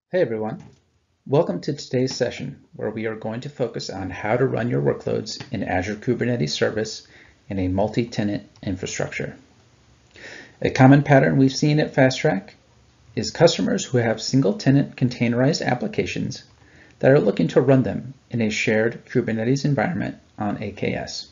Hey everyone, welcome to today's session where we are going to focus on how to run your workloads in Azure Kubernetes Service in a multi-tenant infrastructure. A common pattern we've seen at Fast Track is customers who have single-tenant containerized applications that are looking to run them in a shared Kubernetes environment on AKS.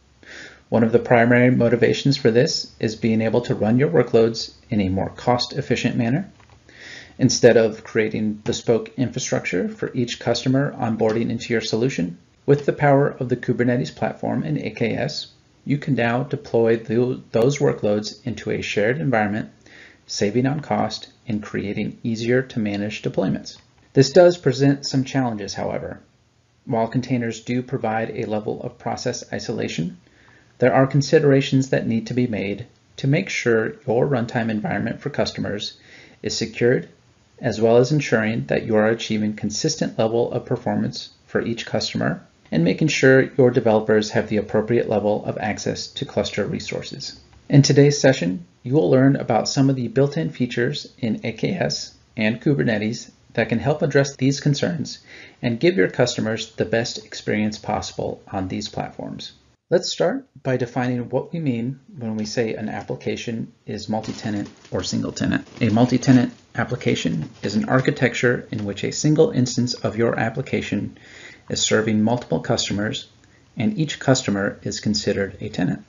One of the primary motivations for this is being able to run your workloads in a more cost-efficient manner. Instead of creating bespoke infrastructure for each customer onboarding into your solution, with the power of the Kubernetes platform in AKS, you can now deploy those workloads into a shared environment, saving on cost and creating easier to manage deployments. This does present some challenges, however. While containers do provide a level of process isolation, there are considerations that need to be made to make sure your runtime environment for customers is secured, as well as ensuring that you are achieving consistent level of performance for each customer and making sure your developers have the appropriate level of access to cluster resources. In today's session, you will learn about some of the built-in features in AKS and Kubernetes that can help address these concerns and give your customers the best experience possible on these platforms. Let's start by defining what we mean when we say an application is multi-tenant or single-tenant. A multi-tenant application is an architecture in which a single instance of your application is serving multiple customers, and each customer is considered a tenant.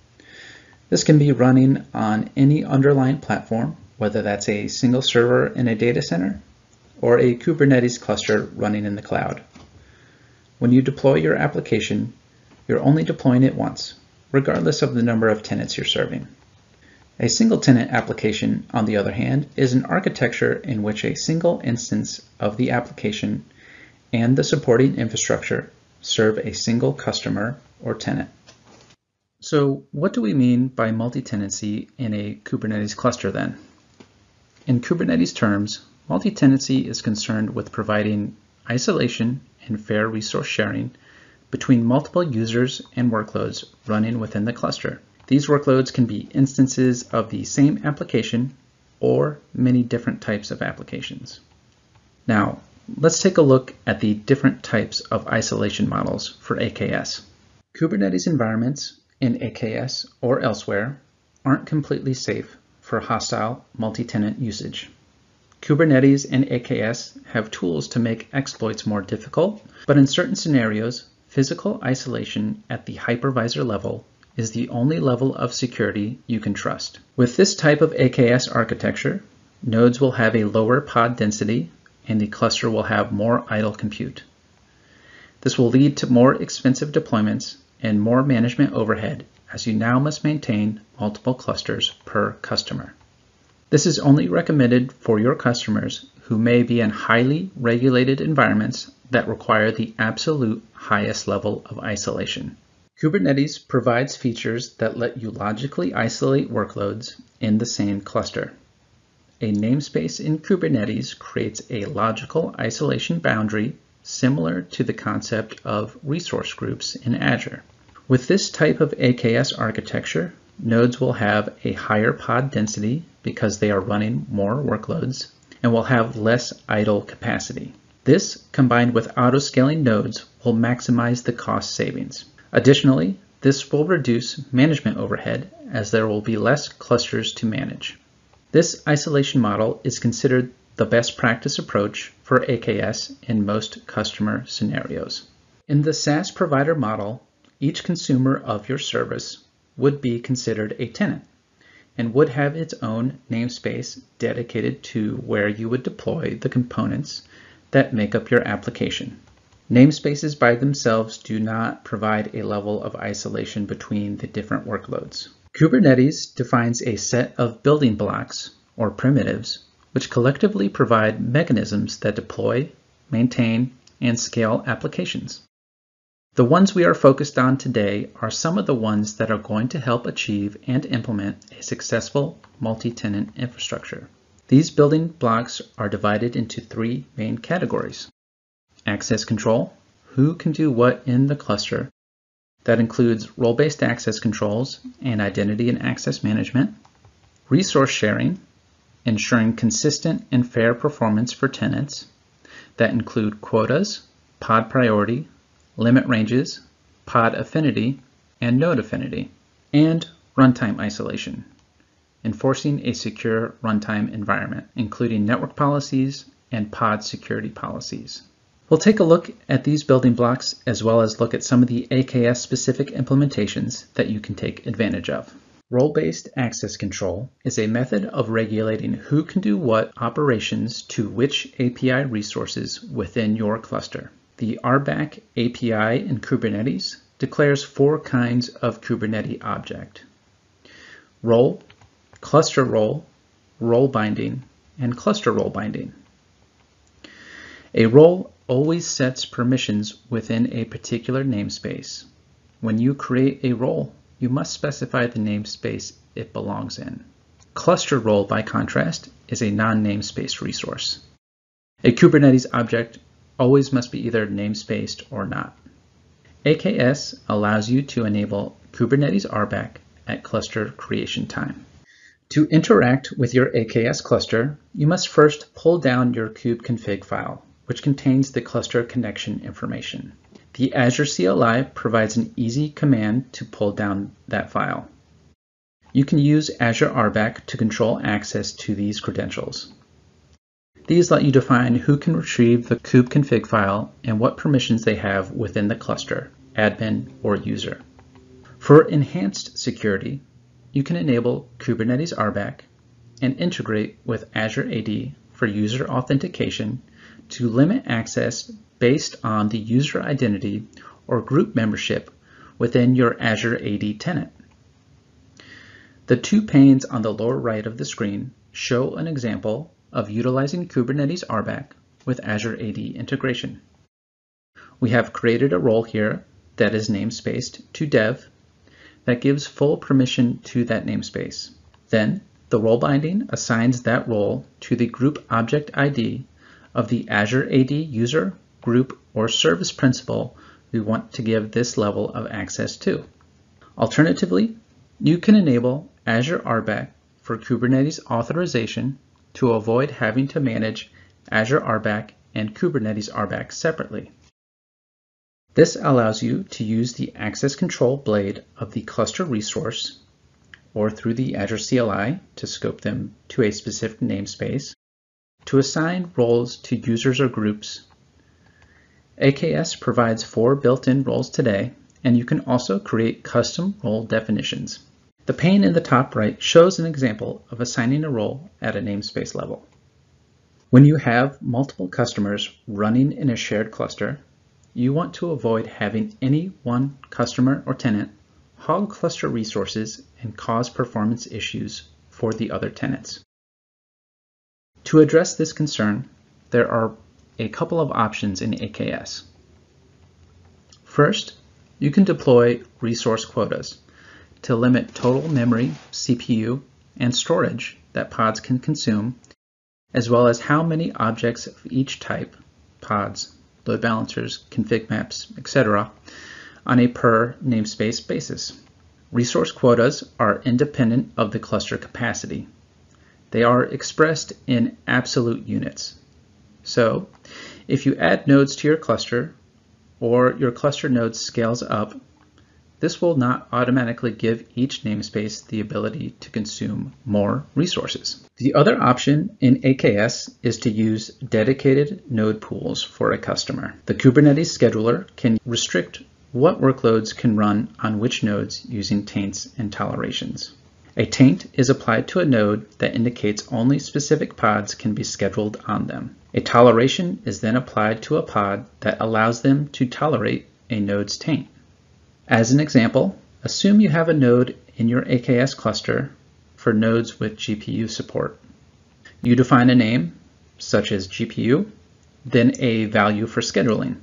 This can be running on any underlying platform, whether that's a single server in a data center or a Kubernetes cluster running in the cloud. When you deploy your application, you're only deploying it once, regardless of the number of tenants you're serving. A single-tenant application, on the other hand, is an architecture in which a single instance of the application and the supporting infrastructure serve a single customer or tenant. So what do we mean by multi-tenancy in a Kubernetes cluster then? In Kubernetes terms, multi-tenancy is concerned with providing isolation and fair resource sharing between multiple users and workloads running within the cluster. These workloads can be instances of the same application or many different types of applications. Now, let's take a look at the different types of isolation models for AKS. Kubernetes environments in AKS or elsewhere aren't completely safe for hostile multi-tenant usage. Kubernetes and AKS have tools to make exploits more difficult, but in certain scenarios, physical isolation at the hypervisor level is the only level of security you can trust. With this type of AKS architecture, nodes will have a lower pod density and the cluster will have more idle compute. This will lead to more expensive deployments and more management overhead as you now must maintain multiple clusters per customer. This is only recommended for your customers who may be in highly regulated environments that require the absolute highest level of isolation. Kubernetes provides features that let you logically isolate workloads in the same cluster. A namespace in Kubernetes creates a logical isolation boundary similar to the concept of resource groups in Azure. With this type of AKS architecture, nodes will have a higher pod density because they are running more workloads and will have less idle capacity. This, combined with auto-scaling nodes, will maximize the cost savings. Additionally, this will reduce management overhead as there will be less clusters to manage. This isolation model is considered the best practice approach for AKS in most customer scenarios. In the SaaS provider model, each consumer of your service would be considered a tenant and would have its own namespace dedicated to where you would deploy the components that make up your application. Namespaces by themselves do not provide a level of isolation between the different workloads. Kubernetes defines a set of building blocks, or primitives, which collectively provide mechanisms that deploy, maintain, and scale applications. The ones we are focused on today are some of the ones that are going to help achieve and implement a successful multi-tenant infrastructure. These building blocks are divided into three main categories. Access control, who can do what in the cluster. That includes role-based access controls and identity and access management. Resource sharing, ensuring consistent and fair performance for tenants that include quotas, pod priority, limit ranges, pod affinity, and node affinity, and runtime isolation, enforcing a secure runtime environment, including network policies and pod security policies. We'll take a look at these building blocks as well as look at some of the AKS specific implementations that you can take advantage of. Role-based access control is a method of regulating who can do what operations to which API resources within your cluster. The Rbac API in Kubernetes declares 4 kinds of Kubernetes object: role, cluster role, role binding, and cluster role binding. A role always sets permissions within a particular namespace. When you create a role, you must specify the namespace it belongs in. Cluster role, by contrast, is a non-namespace resource. A Kubernetes object always must be either namespaced or not. AKS allows you to enable Kubernetes Rbac at cluster creation time. To interact with your AKS cluster, you must first pull down your kubeconfig file, which contains the cluster connection information. The Azure CLI provides an easy command to pull down that file. You can use Azure Rbac to control access to these credentials. These let you define who can retrieve the kubeconfig file and what permissions they have within the cluster, admin or user. For enhanced security, you can enable Kubernetes Rbac and integrate with Azure AD for user authentication to limit access based on the user identity or group membership within your Azure AD tenant. The 2 panes on the lower right of the screen show an example of utilizing Kubernetes Rbac with Azure AD integration. We have created a role here that is namespaced to dev that gives full permission to that namespace. Then the role binding assigns that role to the group object ID of the Azure AD user, group, or service principal we want to give this level of access to. Alternatively, you can enable Azure Rbac for Kubernetes authorization to avoid having to manage Azure Rbac and Kubernetes Rbac separately. This allows you to use the access control blade of the cluster resource or through the Azure CLI to scope them to a specific namespace, to assign roles to users or groups. AKS provides 4 built-in roles today, and you can also create custom role definitions. The pane in the top right shows an example of assigning a role at a namespace level. When you have multiple customers running in a shared cluster, you want to avoid having any one customer or tenant hog cluster resources and cause performance issues for the other tenants. To address this concern, there are a couple of options in AKS. First, you can deploy resource quotas to limit total memory, CPU, and storage that pods can consume, as well as how many objects of each type, pods, load balancers, config maps, etc., on a per namespace basis. Resource quotas are independent of the cluster capacity. They are expressed in absolute units. So, if you add nodes to your cluster, or your cluster node scales up, this will not automatically give each namespace the ability to consume more resources. The other option in AKS is to use dedicated node pools for a customer. The Kubernetes scheduler can restrict what workloads can run on which nodes using taints and tolerations. A taint is applied to a node that indicates only specific pods can be scheduled on them. A toleration is then applied to a pod that allows them to tolerate a node's taint. As an example, assume you have a node in your AKS cluster for nodes with GPU support. You define a name, such as GPU, then a value for scheduling.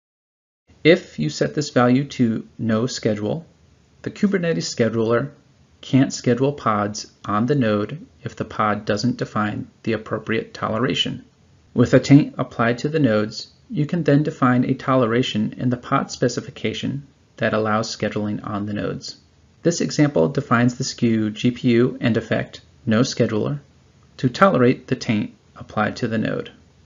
If you set this value to no schedule, the Kubernetes scheduler can't schedule pods on the node if the pod doesn't define the appropriate toleration. With a taint applied to the nodes, you can then define a toleration in the pod specification that allows scheduling on the nodes. This example defines the SKU GPU and effect no scheduler to tolerate the taint applied to the node.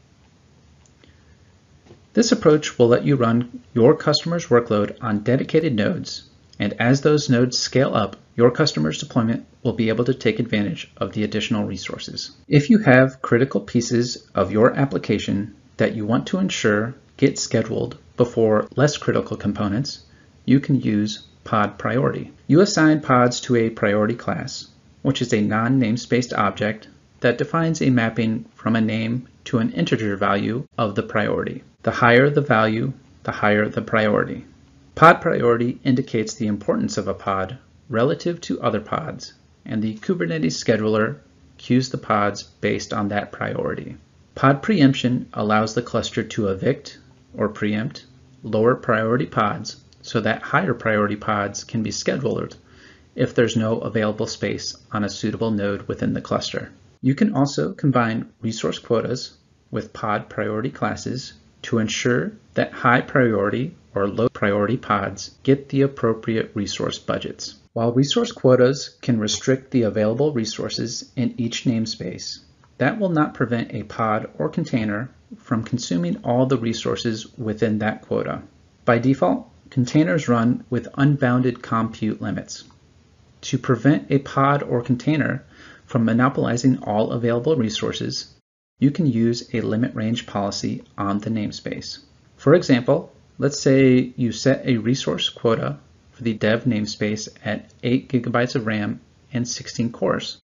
This approach will let you run your customer's workload on dedicated nodes, and as those nodes scale up, your customer's deployment will be able to take advantage of the additional resources. If you have critical pieces of your application that you want to ensure get scheduled before less critical components, you can use pod priority. You assign pods to a priority class, which is a non-namespaced object that defines a mapping from a name to an integer value of the priority. The higher the value, the higher the priority. Pod priority indicates the importance of a pod relative to other pods, and the Kubernetes scheduler queues the pods based on that priority. Pod preemption allows the cluster to evict or preempt lower priority pods so that higher priority pods can be scheduled if there's no available space on a suitable node within the cluster. You can also combine resource quotas with pod priority classes to ensure that high priority or low priority pods get the appropriate resource budgets. While resource quotas can restrict the available resources in each namespace, that will not prevent a pod or container from consuming all the resources within that quota. By default, containers run with unbounded compute limits. To prevent a pod or container from monopolizing all available resources, you can use a limit range policy on the namespace. For example, let's say you set a resource quota for the dev namespace at 8 GB of RAM and 16 cores.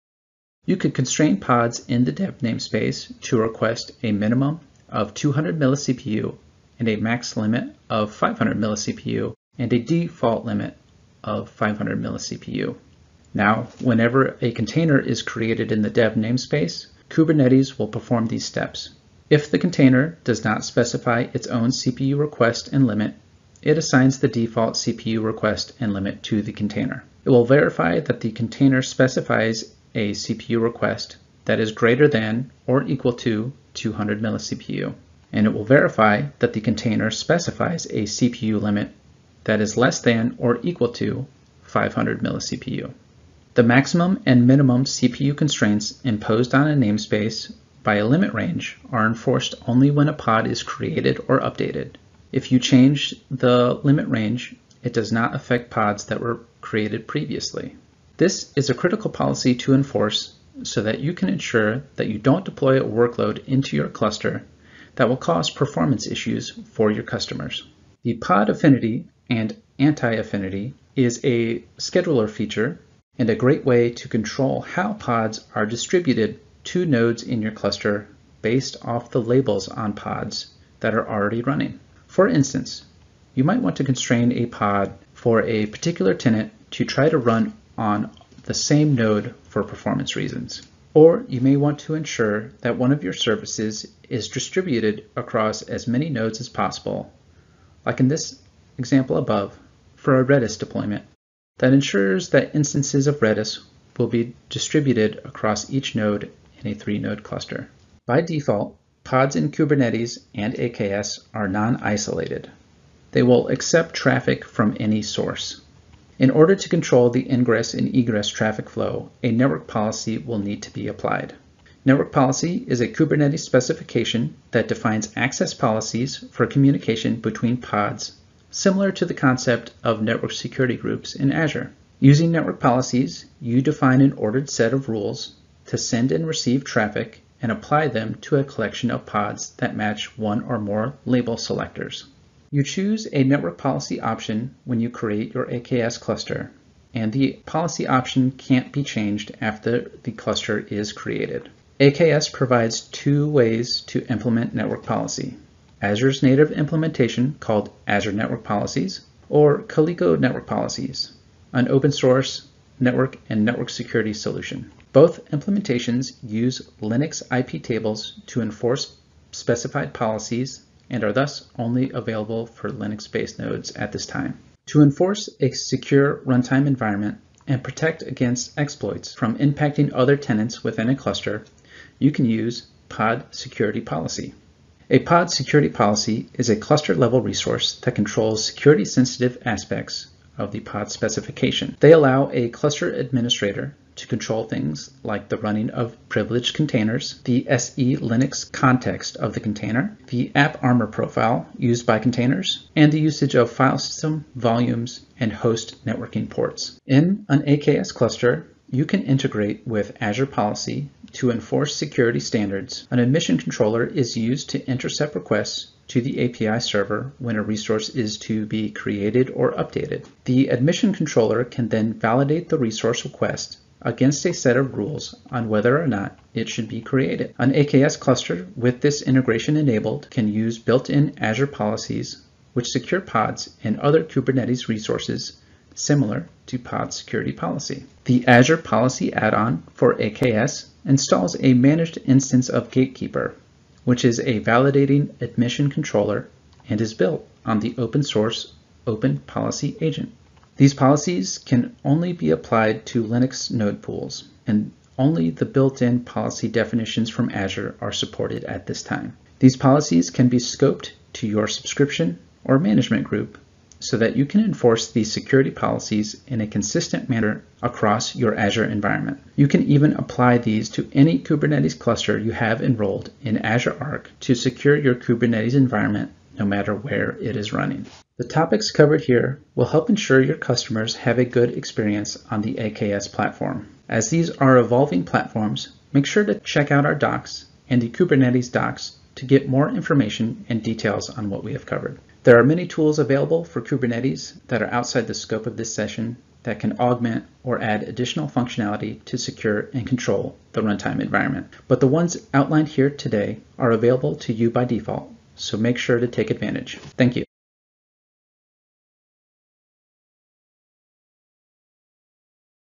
You could constrain pods in the dev namespace to request a minimum of 200 millicPU and a max limit of 500 millicPU and a default limit of 500 millicPU. Now, whenever a container is created in the dev namespace, Kubernetes will perform these steps. If the container does not specify its own CPU request and limit, it assigns the default CPU request and limit to the container. It will verify that the container specifies a CPU request that is greater than or equal to 200 millicPU, and it will verify that the container specifies a CPU limit that is less than or equal to 500 millicPU. The maximum and minimum CPU constraints imposed on a namespace by a limit range are enforced only when a pod is created or updated. If you change the limit range, it does not affect pods that were created previously. This is a critical policy to enforce so that you can ensure that you don't deploy a workload into your cluster that will cause performance issues for your customers. The pod affinity and anti-affinity is a scheduler feature and a great way to control how pods are distributed to nodes in your cluster based off the labels on pods that are already running. For instance, you might want to constrain a pod for a particular tenant to try to run on the same node for performance reasons. Or you may want to ensure that one of your services is distributed across as many nodes as possible, like in this example above, for a Redis deployment that ensures that instances of Redis will be distributed across each node in a 3-node cluster. By default, pods in Kubernetes and AKS are non-isolated. They will accept traffic from any source. In order to control the ingress and egress traffic flow, a network policy will need to be applied. Network policy is a Kubernetes specification that defines access policies for communication between pods, similar to the concept of network security groups in Azure. Using network policies, you define an ordered set of rules to send and receive traffic and apply them to a collection of pods that match one or more label selectors. You choose a network policy option when you create your AKS cluster, and the policy option can't be changed after the cluster is created. AKS provides 2 ways to implement network policy: Azure's native implementation called Azure Network Policies, or Calico Network Policies, an open source network and network security solution. Both implementations use Linux IP tables to enforce specified policies and are thus only available for Linux-based nodes at this time. To enforce a secure runtime environment and protect against exploits from impacting other tenants within a cluster, you can use Pod Security Policy. A pod security policy is a cluster-level resource that controls security-sensitive aspects of the pod specification. They allow a cluster administrator to control things like the running of privileged containers, the SE Linux context of the container, the app armor profile used by containers, and the usage of file system, volumes, and host networking ports. In an AKS cluster, you can integrate with Azure Policy to enforce security standards. An admission controller is used to intercept requests to the API server when a resource is to be created or updated. The admission controller can then validate the resource request against a set of rules on whether or not it should be created. An AKS cluster with this integration enabled can use built-in Azure policies which secure pods and other Kubernetes resources similar to pod security policy. The Azure Policy add-on for AKS installs a managed instance of Gatekeeper, which is a validating admission controller and is built on the open source Open Policy agent. These policies can only be applied to Linux node pools, and only the built-in policy definitions from Azure are supported at this time. These policies can be scoped to your subscription or management group so that you can enforce these security policies in a consistent manner across your Azure environment. You can even apply these to any Kubernetes cluster you have enrolled in Azure Arc to secure your Kubernetes environment no matter where it is running. The topics covered here will help ensure your customers have a good experience on the AKS platform. As these are evolving platforms, make sure to check out our docs and the Kubernetes docs to get more information and details on what we have covered. There are many tools available for Kubernetes that are outside the scope of this session that can augment or add additional functionality to secure and control the runtime environment. But the ones outlined here today are available to you by default, so make sure to take advantage. Thank you.